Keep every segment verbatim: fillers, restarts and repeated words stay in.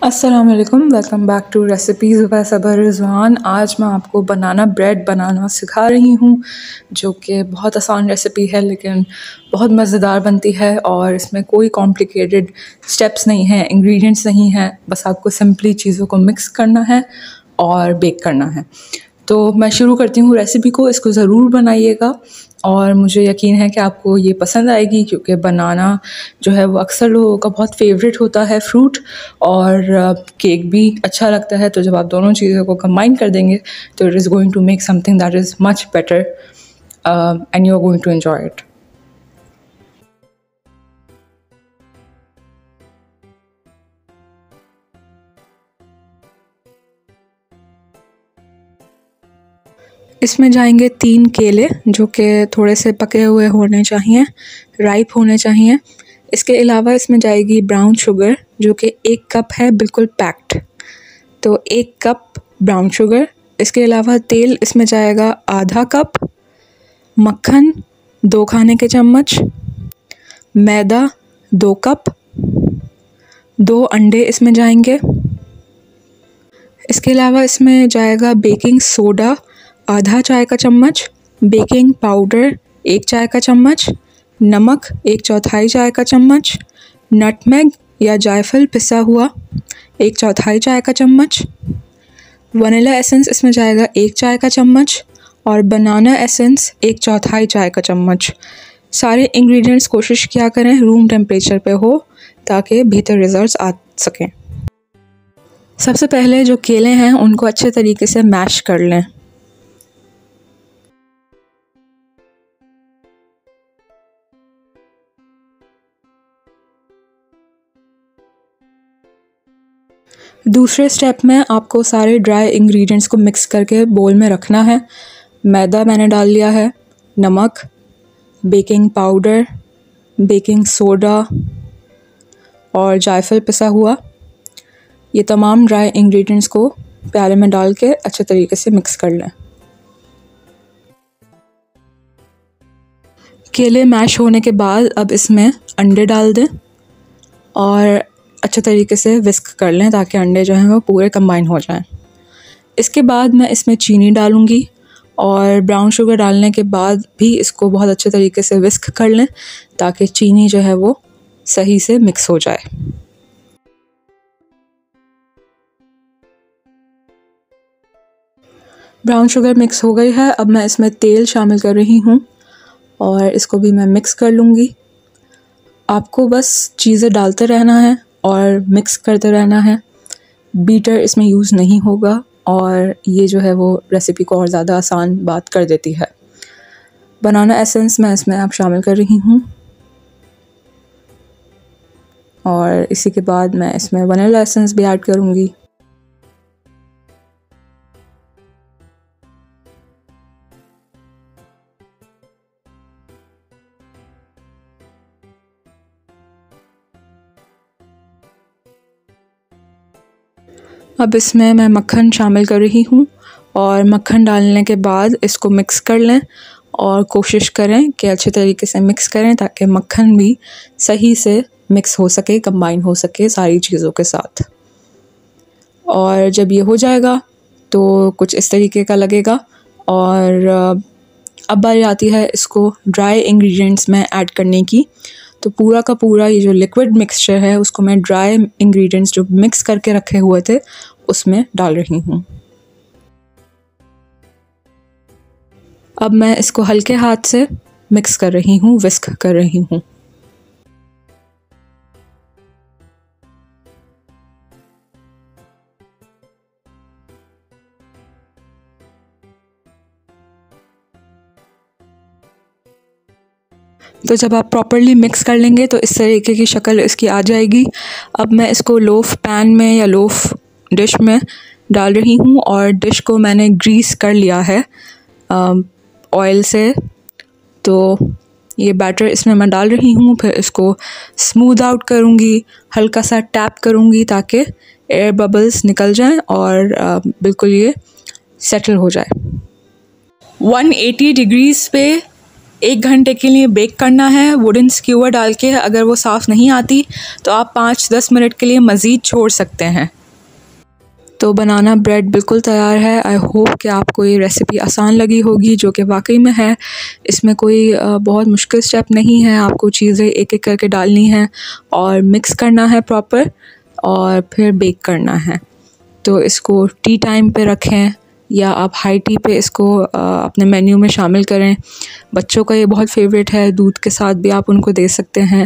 अस्सलाम वालेकुम, welcome back to recipes by Saba Rizwan. आज मैं आपको बनाना ब्रेड बनाना सिखा रही हूँ, जो कि बहुत आसान रेसिपी है लेकिन बहुत मज़ेदार बनती है और इसमें कोई कॉम्प्लिकेटेड स्टेप्स नहीं हैं, इंग्रेडिएंट्स नहीं हैं, बस आपको सिंपली चीज़ों को मिक्स करना है और बेक करना है। तो मैं शुरू करती हूँ रेसिपी को। इसको ज़रूर बनाइएगा और मुझे यकीन है कि आपको ये पसंद आएगी, क्योंकि बनाना जो है वो अक्सर लोगों का बहुत फेवरेट होता है फ्रूट, और केक भी अच्छा लगता है। तो जब आप दोनों चीज़ों को कंबाइन कर देंगे तो it is going to make something that is much better and you are going to enjoy it. इसमें जाएंगे तीन केले, जो कि थोड़े से पके हुए होने चाहिए, राइप होने चाहिए। इसके अलावा इसमें जाएगी ब्राउन शुगर, जो कि एक कप है, बिल्कुल पैक्ड। तो एक कप ब्राउन शुगर। इसके अलावा तेल इसमें जाएगा आधा कप, मक्खन दो खाने के चम्मच, मैदा दो कप, दो अंडे इसमें जाएंगे। इसके अलावा इसमें जाएगा बेकिंग सोडा आधा चाय का चम्मच, बेकिंग पाउडर एक चाय का चम्मच, नमक एक चौथाई चाय का चम्मच, नटमेग या जायफल पिसा हुआ एक चौथाई चाय का चम्मच, वनीला एसेंस इसमें जाएगा एक चाय का चम्मच, और बनाना एसेंस एक चौथाई चाय का चम्मच। सारे इंग्रेडिएंट्स कोशिश किया करें रूम टेम्परेचर पे हो, ताकि बेहतर रिजल्ट्स आ सकें। सबसे पहले जो केले हैं उनको अच्छे तरीके से मैश कर लें। दूसरे स्टेप में आपको सारे ड्राई इंग्रेडिएंट्स को मिक्स करके बोल में रखना है। मैदा मैंने डाल लिया है, नमक, बेकिंग पाउडर, बेकिंग सोडा और जायफल पिसा हुआ, ये तमाम ड्राई इंग्रेडिएंट्स को प्याले में डाल के अच्छे तरीके से मिक्स कर लें। केले मैश होने के बाद अब इसमें अंडे डाल दें और अच्छे तरीके से विस्क कर लें, ताकि अंडे जो हैं वो पूरे कंबाइन हो जाएं। इसके बाद मैं इसमें चीनी डालूँगी और ब्राउन शुगर डालने के बाद भी इसको बहुत अच्छे तरीके से विस्क कर लें, ताकि चीनी जो है वो सही से मिक्स हो जाए। ब्राउन शुगर मिक्स हो गई है। अब मैं इसमें तेल शामिल कर रही हूँ और इसको भी मैं मिक्स कर लूँगी। आपको बस चीज़ें डालते रहना है और मिक्स करते रहना है। बीटर इसमें यूज़ नहीं होगा और ये जो है वो रेसिपी को और ज़्यादा आसान बात कर देती है। बनाना एसेंस मैं इसमें अब शामिल कर रही हूँ और इसी के बाद मैं इसमें वनीला एसेंस भी ऐड करूँगी। अब इसमें मैं मक्खन शामिल कर रही हूँ और मक्खन डालने के बाद इसको मिक्स कर लें और कोशिश करें कि अच्छे तरीके से मिक्स करें, ताकि मक्खन भी सही से मिक्स हो सके, कंबाइन हो सके सारी चीज़ों के साथ। और जब ये हो जाएगा तो कुछ इस तरीके का लगेगा। और अब बारी आती है इसको ड्राई इंग्रेडिएंट्स में ऐड करने की। तो पूरा का पूरा ये जो लिक्विड मिक्सचर है उसको मैं ड्राई इंग्रेडिएंट्स जो मिक्स करके रखे हुए थे उसमें डाल रही हूँ। अब मैं इसको हल्के हाथ से मिक्स कर रही हूँ, विस्क कर रही हूँ। तो जब आप प्रॉपर्ली मिक्स कर लेंगे तो इस तरीके की शक्ल इसकी आ जाएगी। अब मैं इसको लोफ पैन में या लोफ डिश में डाल रही हूँ और डिश को मैंने ग्रीस कर लिया है ऑयल से। तो ये बैटर इसमें मैं डाल रही हूँ, फिर इसको स्मूथ आउट करूँगी, हल्का सा टैप करूँगी ताकि एयर बबल्स निकल जाएं और आ, बिल्कुल ये सेटल हो जाए। वन एटी डिग्रीज़ पे एक घंटे के लिए बेक करना है वुडन स्क्यूअर डाल के। अगर वो साफ़ नहीं आती तो आप पाँच दस मिनट के लिए मज़ीद छोड़ सकते हैं। तो बनाना ब्रेड बिल्कुल तैयार है। आई होप कि आपको ये रेसिपी आसान लगी होगी, जो कि वाकई में है। इसमें कोई बहुत मुश्किल स्टेप नहीं है। आपको चीज़ें एक एक करके डालनी है और मिक्स करना है प्रॉपर, और फिर बेक करना है। तो इसको टी टाइम पे रखें या आप हाई टी पे इसको अपने मेन्यू में शामिल करें। बच्चों का ये बहुत फेवरेट है, दूध के साथ भी आप उनको दे सकते हैं।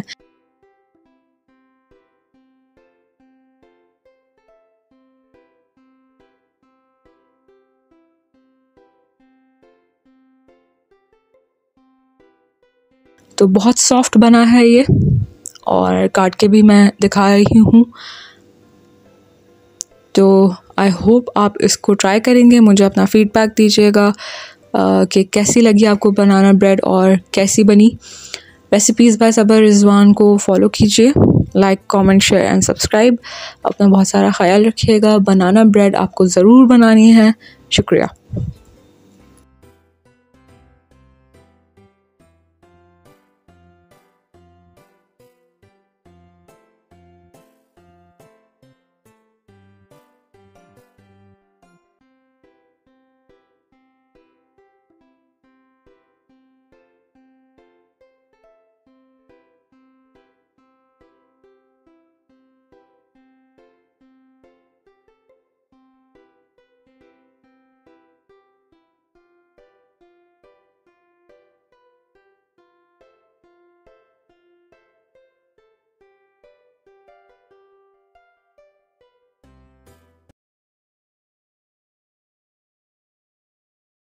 तो बहुत सॉफ्ट बना है ये, और काट के भी मैं दिखा रही हूँ। तो आई होप आप इसको ट्राई करेंगे। मुझे अपना फ़ीडबैक दीजिएगा कि कैसी लगी आपको बनाना ब्रेड और कैसी बनी। रेसिपीज़ बाय सबा रिजवान को फॉलो कीजिए। Like, comment, share and subscribe. अपना बहुत सारा ख्याल रखिएगा। बनाना ब्रेड आपको ज़रूर बनानी है। शुक्रिया।